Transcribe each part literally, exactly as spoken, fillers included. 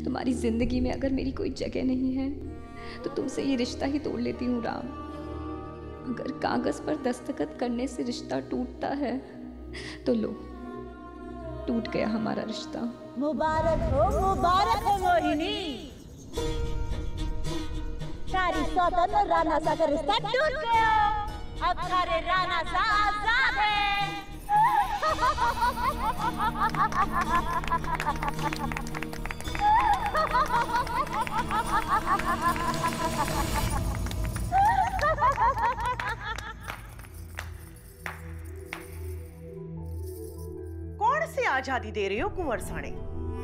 तुम्हारी जिंदगी में अगर मेरी कोई जगह नहीं है तो तुमसे ये रिश्ता ही तोड़ लेती हूँ राम। अगर कागज पर दस्तखत करने से रिश्ता टूटता है तो लो, टूट गया हमारा रिश्ता। मुबारक हो, मुबारक हो मोहिनी। सारी स्वतंत्र राणा सा का रिश्ता टूट गया। अब सारे राणा सा आजाद है। कौन सी आजादी दे रही हो कुंवर साणे?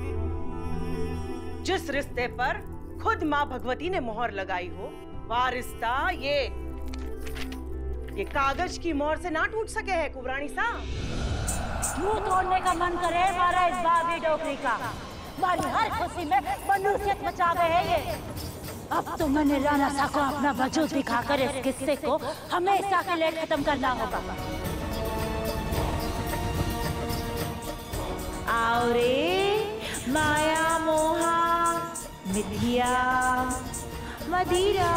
जिस रिश्ते पर खुद माँ भगवती ने मोहर लगाई हो, वह रिश्ता ये ये कागज की मोहर से ना टूट सके है कुंवरानी सा। मुंह तोड़ने का मन करे हमारा इस बाबी डोकरी का। हमारी हर खुशी में मनुष्यत बचा गए हैं ये। अब तो मैंने राणा सा को अपना वजूद दिखाकर इस किस्से को हमेशा के लिए खत्म करना होगा। आओ रे माया मोहा मिथिया मदिरा।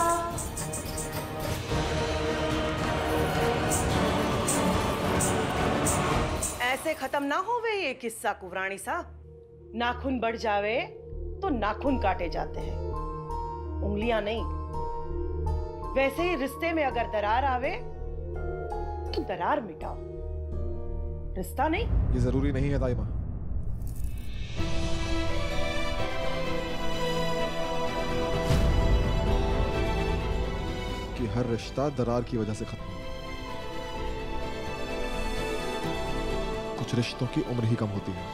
ऐसे खत्म ना होवे ये किस्सा कुंवरानी सा। नाखून बढ़ जावे तो नाखून काटे जाते हैं, उंगलियां नहीं। वैसे ही रिश्ते में अगर दरार आवे तो दरार मिटाओ, रिश्ता नहीं। ये जरूरी नहीं है दाइमा। कि हर रिश्ता दरार की वजह से खत्म। कुछ रिश्तों की उम्र ही कम होती है।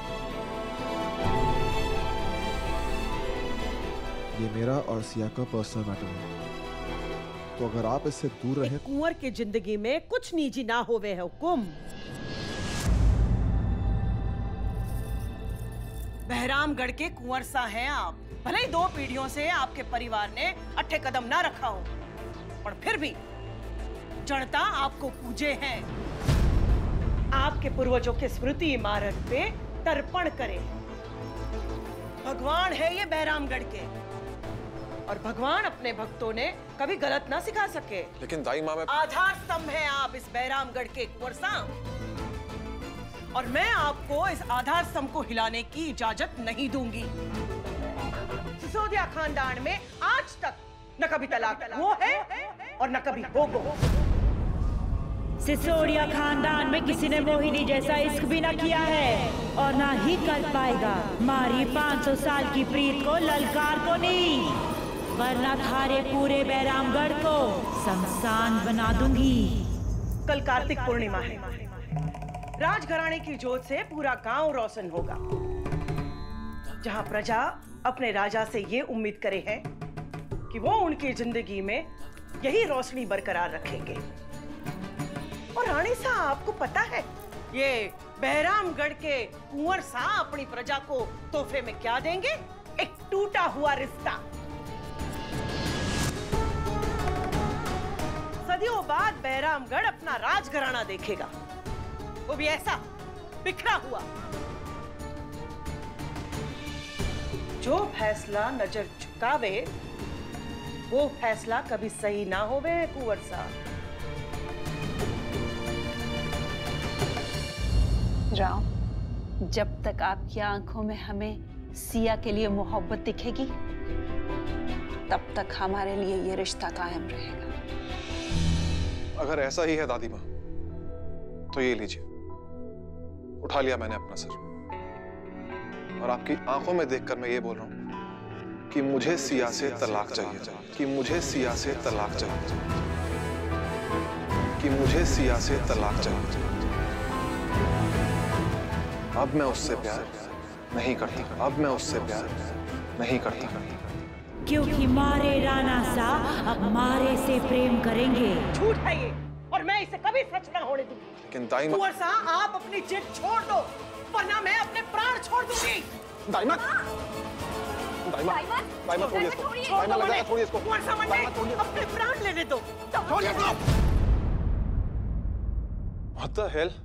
ये मेरा और सिया का पर्सनल मैटर है, तो अगर आप इससे दूर रहे। कुंवर की जिंदगी में कुछ निजी ना होवे है हुकुम। बहरामगढ़ के कुंवर सा हैं आप। भले ही दो पीढ़ियों से आपके परिवार ने अट्ठे कदम ना रखा हो, पर फिर भी जनता आपको पूजे हैं। आपके पूर्वजों के स्मृति इमारत पे तर्पण करे। भगवान है ये बहरामगढ़ के, और भगवान अपने भक्तों ने कभी गलत ना सिखा सके। लेकिन दाई माँ, मैं आधार स्तंभ है आप इस बहरामगढ़ के कुंवर सा, और मैं आपको इस आधार स्तंभ को हिलाने की इजाजत नहीं दूंगी। सिसोदिया खानदान में आज तक न कभी तलाक वो है और न कभी होगा। सिसोदिया खानदान में किसी ने मोहिनी जैसा इश्क भी न किया है और ना ही कर पाएगा। मारी पाँच सौ साल की प्रीत को ललकार को नहीं, वरना थारे पूरे बहरामगढ़ को शमशान बना दूंगी। कल कार्तिक पूर्णिमा है। राजघराने की जोत से पूरा गांव रोशन होगा। जहां प्रजा अपने राजा से ये उम्मीद करे है कि वो उनकी जिंदगी में यही रोशनी बरकरार रखेंगे। और रानी साहब, आपको पता है ये बहरामगढ़ के कुंवर साहब अपनी प्रजा को तोहफे में क्या देंगे? एक टूटा हुआ रिश्ता। सदियों बाद बहरामगढ़ अपना राजघराना देखेगा, वो भी ऐसा बिखरा हुआ। जो फैसला नजर झुकावे वो फैसला कभी सही ना होवे कुंवर साहब। राम, जब तक आपकी आंखों में हमें सिया के लिए मोहब्बत दिखेगी, तब तक हमारे लिए ये रिश्ता कायम रहेगा। अगर ऐसा ही है दादी माँ, तो ये लीजिए, उठा लिया मैंने अपना सर, और आपकी आंखों में देखकर मैं ये बोल रहा हूं कि मुझे सिया से तलाक चाहिए, कि मुझे सिया से तलाक चाहिए, कि मुझे सिया से तलाक चाहिए। अब मैं उससे प्यार नहीं करता, अब मैं उससे प्यार नहीं करता, क्योंकि मारे राणा सा अब मारे से प्रेम करेंगे। झूठ है ये, और मैं इसे कभी सच ना होने दूंगी। लेकिन दाई माँ, कुंवर साहब, आप अपनी जिद छोड़ दो, वरना मैं अपने प्राण छोड़ दूंगी। दाई माँ, दाई माँ, दाई माँ छोड़िए इसको, दाई माँ लग रहा है, छोड़िए इसको, कुंवर साहब, अपने प्राण लेने दो, छोड़िए इसको। What the hell?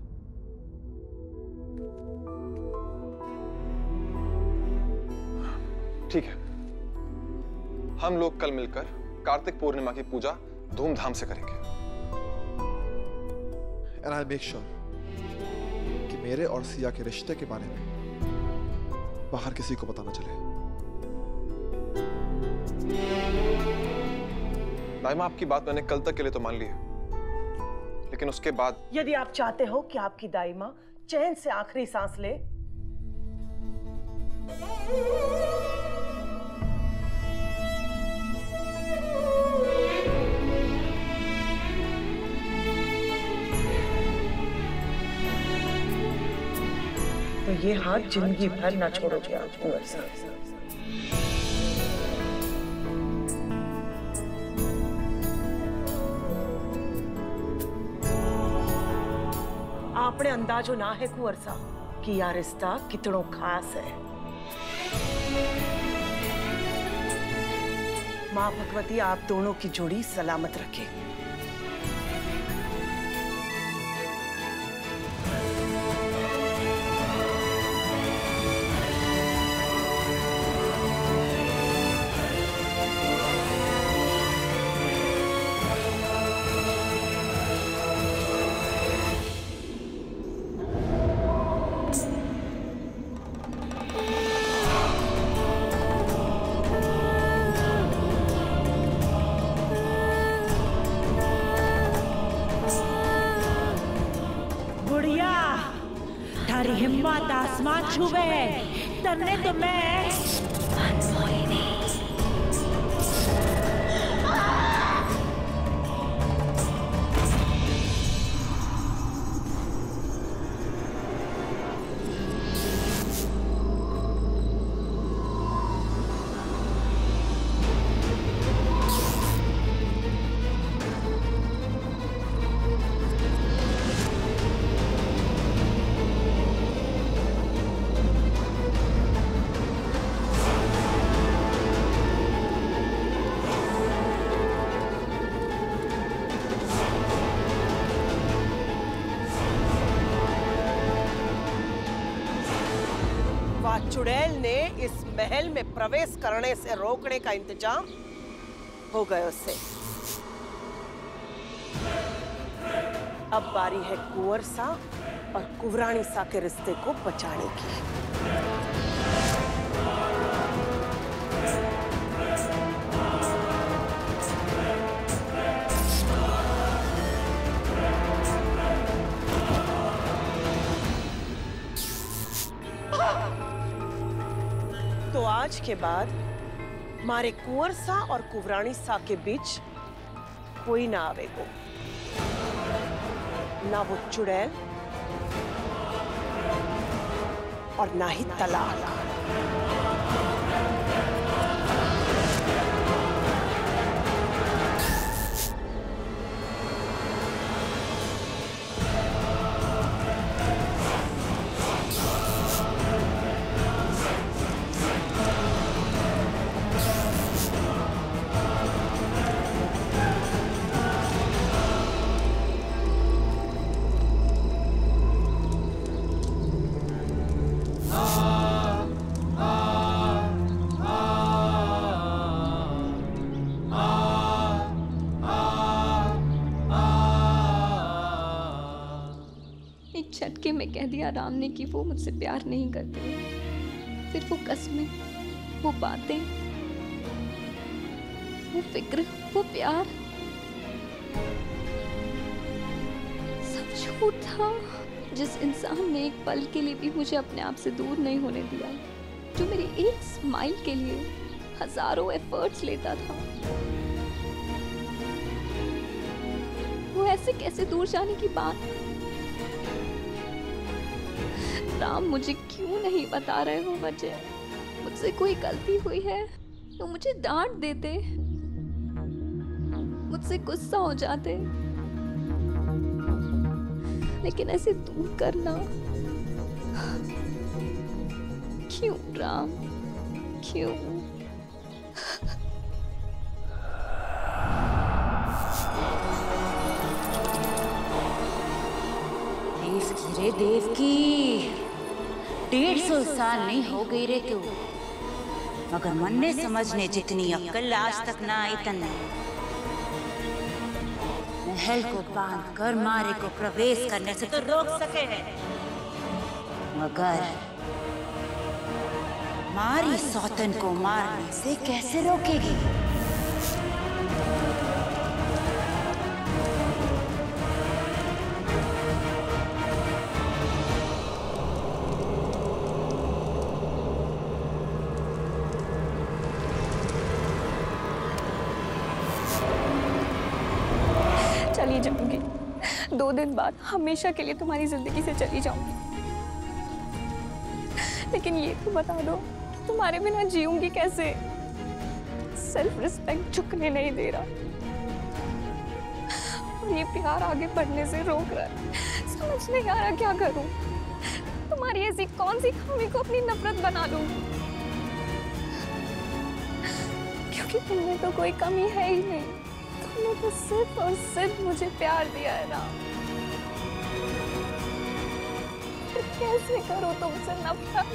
ठीक है, हम लोग कल मिलकर कार्तिक पूर्णिमा की पूजा धूमधाम से करेंगे। And I'll make sure कि मेरे और सिया के रिश्ते के बारे में बाहर किसी को पता न चले। दाइमा, आपकी बात मैंने कल तक के लिए तो मान ली है, लेकिन उसके बाद यदि आप चाहते हो कि आपकी दाइमा चैन से आखिरी सांस ले, तो ये हाथ जिंदगी भर ना छोड़ोगे आप कुंवर साहब। आपने अंदाजो ना है कुंवर साहब कि यह रिश्ता कितनो खास है। माँ भगवती आप दोनों की जोड़ी सलामत रखे। हिम्मत आसमान छुए तन्ने तो मैं मनमोहिनी। चुड़ैल ने इस महल में प्रवेश करने से रोकने का इंतजाम हो गया उससे। अब बारी है कुंवर सा और कुंवरानी सा के रिश्ते को बचाने की। तो आज के बाद मारे कुंवर सा और कुंवरानी सा के बीच कोई ना आवेगो, ना वो चुड़ैल और ना ही तलाक। झटके में कह दिया राम ने कि वो मुझसे प्यार नहीं करते। फिर वो कस्में, वो बातें, वो फिक्र, वो प्यार सब झूठ था। जिस इंसान ने एक पल के लिए भी मुझे अपने आप से दूर नहीं होने दिया, जो मेरी एक स्माइल के लिए हजारों एफर्ट्स लेता था, वो ऐसे कैसे दूर जाने की बात। राम, मुझे क्यों नहीं बता रहे हो वजह? मुझसे कोई गलती हुई है तो मुझे डांट देते, मुझसे गुस्सा हो जाते, लेकिन ऐसे दूर करना क्यों राम, क्यों? देवकी रे देवकी, डेढ़ सौ साल नहीं हो गई रे क्यों? मगर मनने समझने जितनी अक्ल आज तक ना आई तन्ने। महल को बांध कर मारे को प्रवेश करने से तो रोक सके है, मगर मारी सौतन को मारने से कैसे रोकेगी? चली जाऊंगी, दो दिन बाद हमेशा के लिए तुम्हारी जिंदगी से चली जाऊंगी, लेकिन ये तो बता दो कि तुम्हारे बिना जीऊंगी कैसे? सेल्फ रिस्पेक्ट झुकने नहीं दे रहा और ये प्यार आगे बढ़ने से रोक रहा है। समझ नहीं आ रहा क्या करूं। तुम्हारी ऐसी कौन सी खामी को अपनी नफरत बना लूं? क्योंकि तुमने तो कोई कमी है ही नहीं, तुमने तो सिर्फ और सिर्फ मुझे प्यार दिया है ना। तो कैसे करो तुमसे नफरत?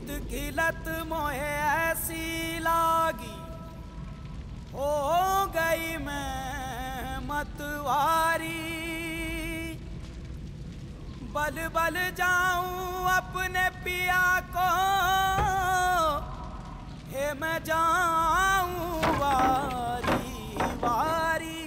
प्रीत की लत मोहे ऐसी लागी, हो गई मैं मतवारी। बल बल जाऊं अपने पिया को, हे मैं जाऊं वारी वारी।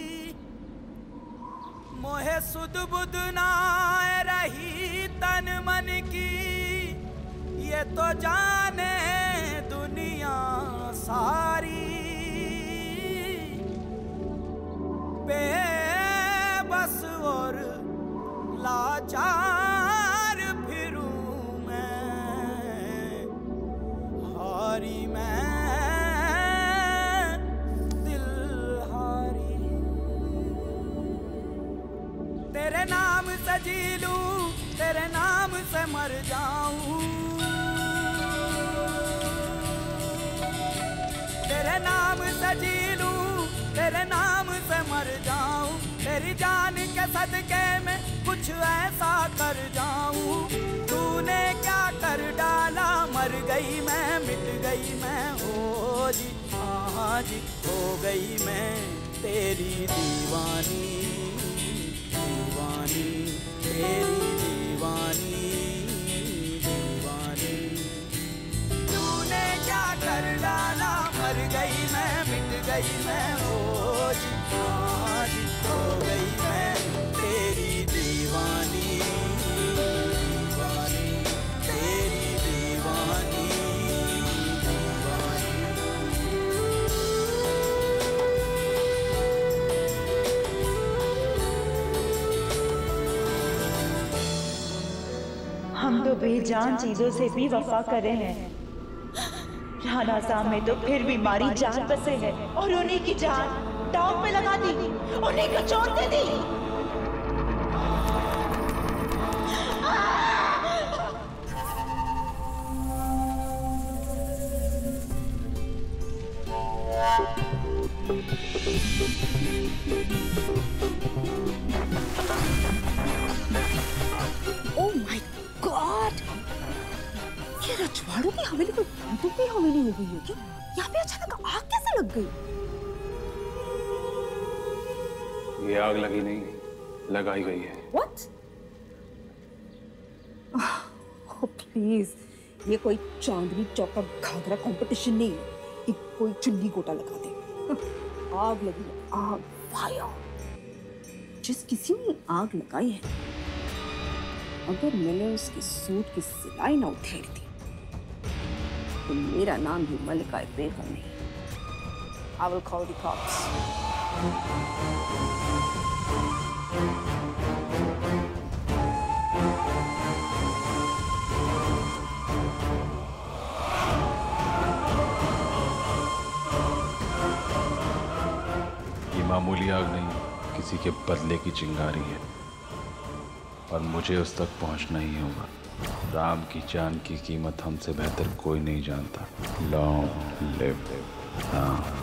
मोहे सुध बुध ना रही तन मन की, ये तो जाने दुनिया सारी। बेबस और लाचार फिरूं मैं, हारी मैं दिल हारी। तेरे नाम से जी लूं, तेरे नाम से मर जाऊं, तेरे नाम से जी लूं, तेरे नाम से मर जाऊं। तेरी जान के सदके में कुछ ऐसा कर जाऊं। तूने क्या कर डाला, मर गई मैं, मिट गई मैं, हो जी हाँ जी हो गई मैं तेरी दीवानी, दीवानी तेरी दीवानी, दीवानी। तूने क्या कर डाला, मर गई मैं, मिट गई मैं, हो जी हाँ जी हो गई मैं तेरी दीवानी, दीवानी तेरी दीवानी, दीवानी। हम तो बेजान चीजों से भी वफा करे हैं। राणा साहब में तो फिर भी मारी जान बसे है, और उन्हीं की जान दांव पे लगा दी, उन्हीं को छोड़ दे दी। ओह माय गॉड, ये रजवाड़ों की हवेली कोई भूतों की हवेली हो गई है क्या? यहाँ पे अचानक आग कैसे लग गई? ये आग लगी नहीं, लगाई गई है। What? Oh, please, ये कोई चांदनी चौक का घाघरा कंपटीशन नहीं है कि कोई चुन्नी गोटा लगा दे। आग लगी, आग, फायर। जिस किसी ने आग लगाई है, अगर मैंने उसके सूट की सिलाई ना उठेड़ दी, तो मेरा नाम भी मलिका बेगम नहीं। I will call the cops. ये मामूली आग नहीं, किसी के बदले की चिंगारी है, और मुझे उस तक पहुंचना ही होगा। राम की जान की कीमत हमसे बेहतर कोई नहीं जानता। Long live Ram.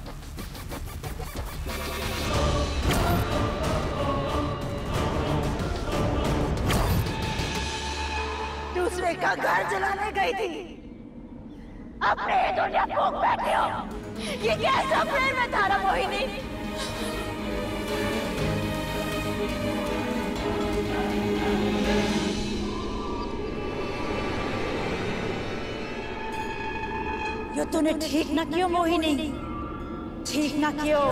दूसरे का घर जलाने गई थी, अपने दुनिया फूंक बैठे हो। ये कैसा प्रेम है तारा मोहिनी? ये तूने ठीक ना किया मोहिनी, ठीक ना किया।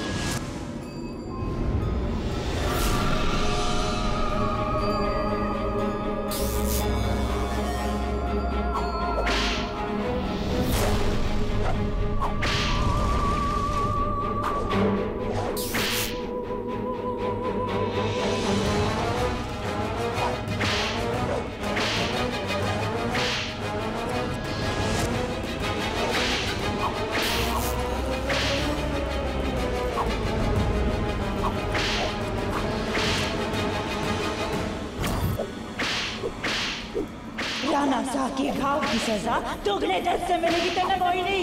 राणा साहब के घाव की सजा दुगने दर्द से मिलेगी तेने मोहिनी।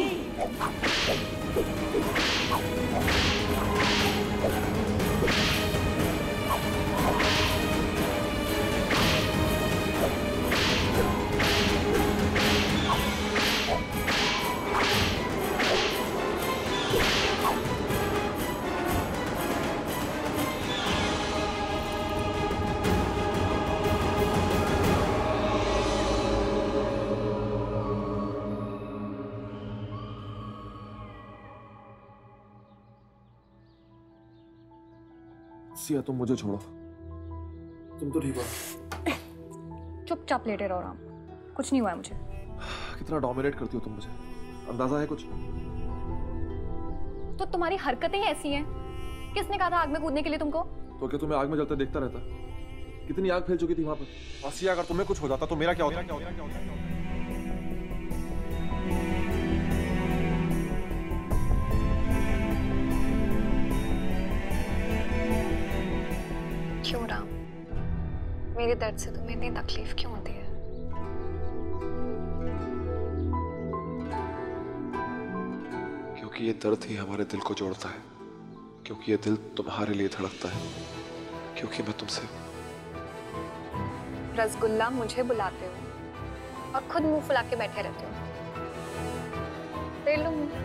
सिया तुम मुझे छोड़ो, तुम तो ठीक हो। चुपचाप लेटे रहो राम, कुछ नहीं हुआ है मुझे। कितना डोमिनेट करती हो तुम मुझे, अंदाजा है कुछ? तो तुम्हारी हरकतें ही ऐसी हैं। किसने कहा था आग में कूदने के लिए तुमको? तो क्या तुम्हें आग में जलते देखता रहता? कितनी आग फैल चुकी थी वहां पर। आसिया अगर तुम्हें कुछ हो जाता तो मेरा क्या होता? क्यों राम, मेरे दर्द से तुम्हें इतनी तकलीफ क्यों होती है? क्योंकि ये दर्द ही हमारे दिल को जोड़ता है, क्योंकि ये दिल तुम्हारे लिए धड़कता है, क्योंकि मैं तुमसे। रसगुल्ला मुझे बुलाते हो और खुद मुंह फुला के बैठे रहते हो। फेर लो मुंह,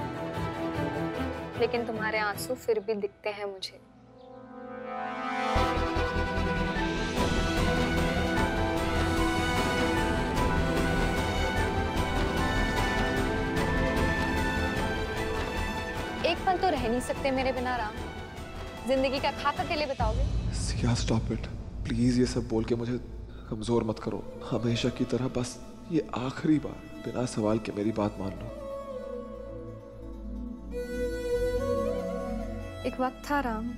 लेकिन तुम्हारे आंसू फिर भी दिखते हैं मुझे। एक पल तो रह नहीं सकते मेरे बिना राम। जिंदगी का खाकर के लिए बताओगे? सिया स्टॉप इट प्लीज, ये सब बोल के मुझे कमजोर मत करो। हमेशा की तरह बस ये आखिरी बार बिना सवाल के मेरी बात मान लो। एक वक्त था राम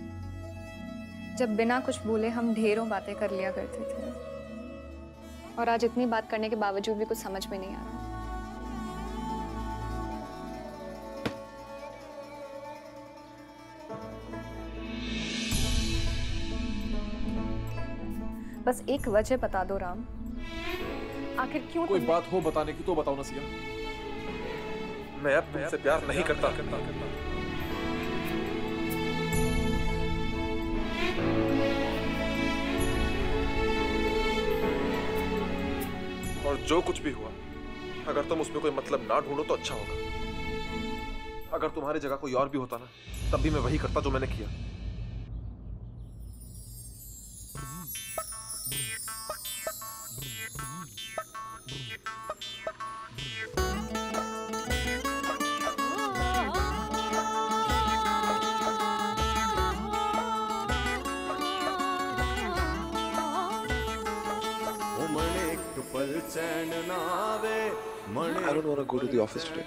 जब बिना कुछ बोले हम ढेरों बातें कर लिया करते थे, और आज इतनी बात करने के बावजूद भी कुछ समझ में नहीं आ रहा। बस एक वजह बता दो राम, आखिर क्यों? कोई बात हो बताने की तो बताओ ना सिया। मैं अब तुमसे प्यार नहीं करता, करता, करता। और जो कुछ भी हुआ, अगर तुम उसमें कोई मतलब ना ढूंढो तो अच्छा होगा। अगर तुम्हारी जगह कोई और भी होता ना, तब भी मैं वही करता जो मैंने किया। I don't want to go to the office today.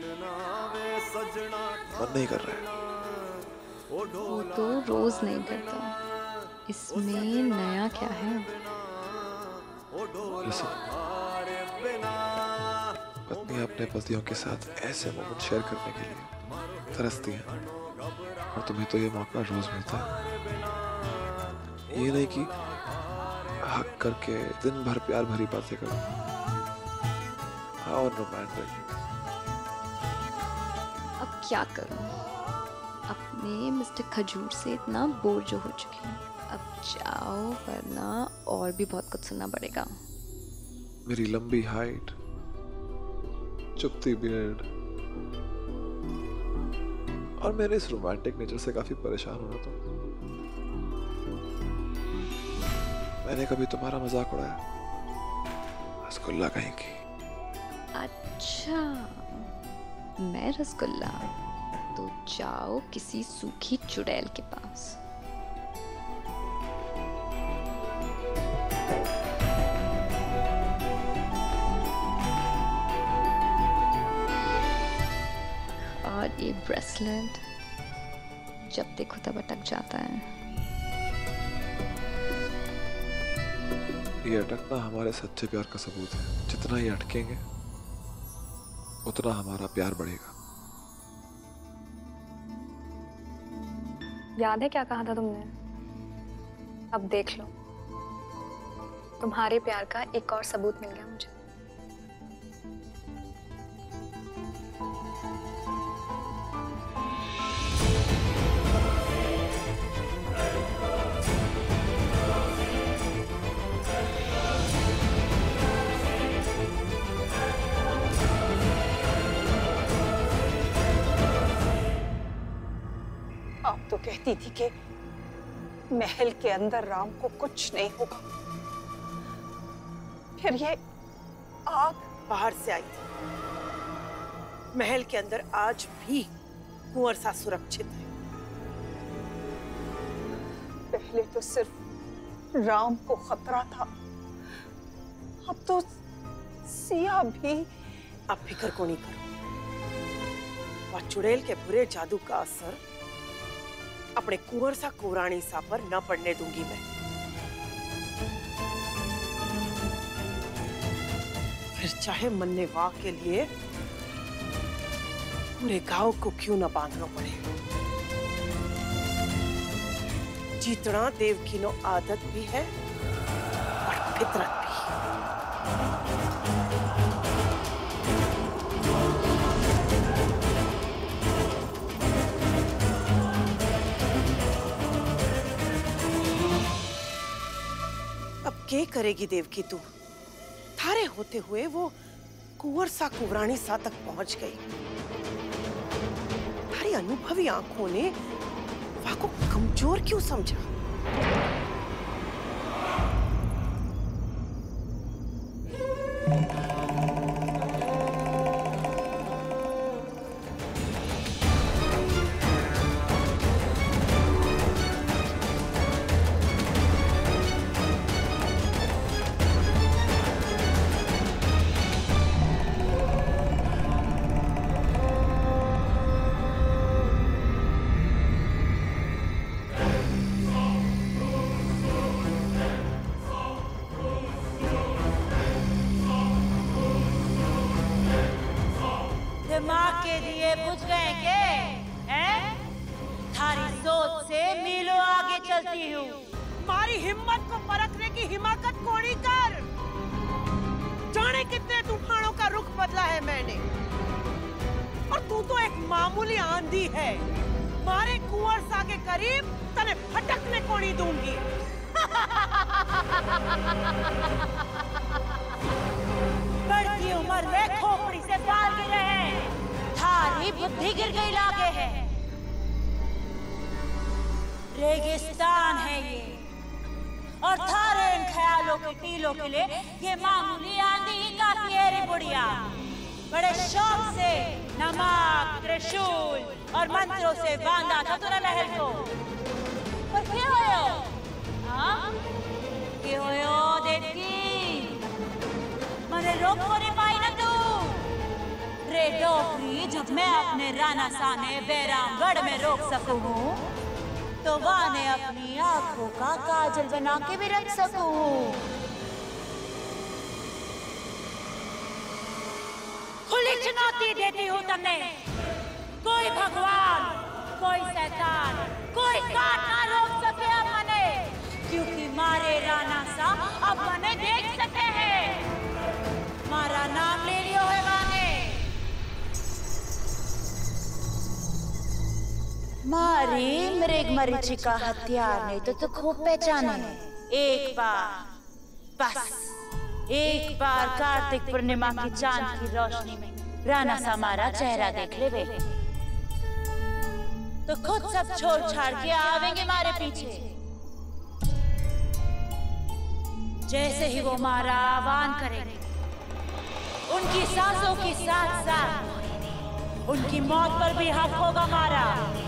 मन नहीं कर रहा है। वो तो रोज नहीं करता, इसमें नया क्या है? पत्नी अपने पतियों के साथ ऐसे मोमेंट शेयर करने के लिए तरसती है, और तुम्हें तो ये मौका रोज मिलता है। ये नहीं कि हक करके दिन भर प्यार भरी बातें करो। और रोमांटिक। अब क्या करूं? अपने मिस्टर खजूर से इतना बोर जो हो चुकी हूँ। अब जाओ, वरना और भी बहुत कुछ सुनना पड़ेगा। मेरी लंबी हाइट, चुपती बियर्ड, और मेरे इस रोमांटिक नेचर से काफी परेशान हो रहा था। मैंने कभी तुम्हारा मजाक उड़ाया? रसगुल्ला कहीं की। अच्छा, मैं रसगुल्ला? तो जाओ किसी सूखी चुड़ैल के पास। और ये ब्रेसलेट जब देखो तब अटक जाता है। ये अटकना हमारे सच्चे प्यार का सबूत है। जितना ये अटकेंगे उतना हमारा प्यार बढ़ेगा। याद है क्या कहा था तुमने? अब देख लो, तुम्हारे प्यार का एक और सबूत मिल गया मुझे। तो कहती थी कि महल के अंदर राम को कुछ नहीं होगा, फिर ये आग बाहर से आई थी। महल के अंदर आज भी कुंवर सा सुरक्षित है। पहले तो सिर्फ राम को खतरा था, अब तो सिया भी। अब फिक्र को नहीं करो, वह चुड़ैल के बुरे जादू का असर अपने कुंवर सा कुंवरानी सा पर न पड़ने दूंगी मैं। फिर चाहे मन्ने वाह के लिए पूरे गांव को क्यों न बांधना पड़े। जीतना देवकी नो आदत भी है और फितरत भी। अब क्या करेगी देवकी तू? थारे होते हुए वो कुंवर सा कुंवरानी सा तक पहुंच गई। थारी अनुभवी आंखों ने वाह को कमजोर क्यों समझा? दिमाग के दिए बुझ गए के? हैं? थारी सोच से मीलों आगे चलती हूँ। हमारी हिम्मत को परखने की हिमाकत कोड़ी कर। जाने कितने तूफानों का रुख बदला है मैंने, और तू तो एक मामूली आंधी है। मारे कुंवर सा के करीब तने फटकने को नहीं दूंगी। बढ़ती उम्र में खोपड़ी से बाल गिरे हैं, थारी बुद्धि गिर गई लागे है। रेगिस्तान है ये, और थारे इन ख्यालों के टीलों के लिए ये मामूली आंधी ही काफी है रे बुढ़िया। बड़े शौक से नमक, त्रिशूल और मंत्रों से बांधा था तूने महल को। पर क्या होयो? हाँ? क्या होयो देवकी? मने रोक को नहीं पाई ना तू। रे डोकरी, जब मैं अपने राणा साने बेरामगढ़ में रोक सकूं, तो वाने अपनी आंखों का काजल बना के भी रख सकूं। खुली चुनौती देती हूँ तुमने। कोई भगवान, कोई शैतान, कोई काट ना रोक सके अब मने, क्योंकि मारे राणा सा अब मने देख सके हैं। मारा नाम ले लियो है माने। मारी मृग मरीचिका हथियार ने तो तू खूब पहचाने। एक बार, बस एक बार कार्तिक पूर्णिमा की चांद की रोशनी में राणा सा मारा चेहरा देख ले वे, तो खुद सब छोड़ छाड़ के आवेंगे मारे पीछे। जैसे ही वो मारा आह्वान करेंगे, उनकी सांसों के साथ साथ उनकी मौत पर भी हक होगा मारा।